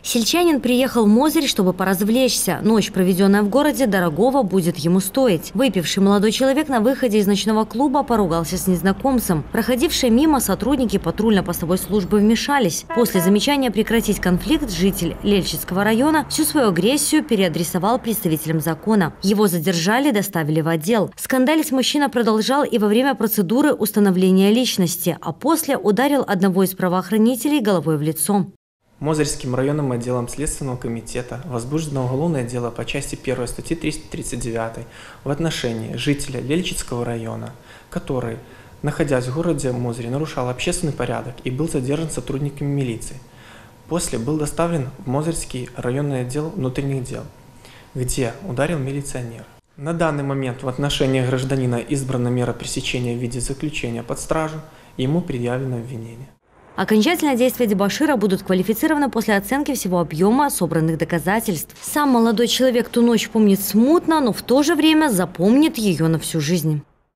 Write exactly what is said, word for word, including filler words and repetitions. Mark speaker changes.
Speaker 1: Сельчанин приехал в Мозырь, чтобы поразвлечься. Ночь, проведенная в городе, дорогого будет ему стоить. Выпивший молодой человек на выходе из ночного клуба поругался с незнакомцем. Проходившие мимо сотрудники патрульно-постовой службы вмешались. После замечания прекратить конфликт житель Лельчицкого района всю свою агрессию переадресовал представителям закона. Его задержали, доставили в отдел. Скандалить мужчина продолжал и во время процедуры установления личности, а после ударил одного из правоохранителей головой в лицо.
Speaker 2: Мозырским районным отделом Следственного комитета возбуждено уголовное дело по части первой статьи триста тридцать девять в отношении жителя Лельчицкого района, который, находясь в городе Мозыре, нарушал общественный порядок и был задержан сотрудниками милиции. После был доставлен в Мозырский районный отдел внутренних дел, где ударил милиционер. На данный момент в отношении гражданина избрана мера пресечения в виде заключения под стражу, и ему предъявлено обвинение.
Speaker 1: Окончательно действия дебошира будут квалифицированы после оценки всего объема собранных доказательств. Сам молодой человек ту ночь помнит смутно, но в то же время запомнит ее на всю жизнь.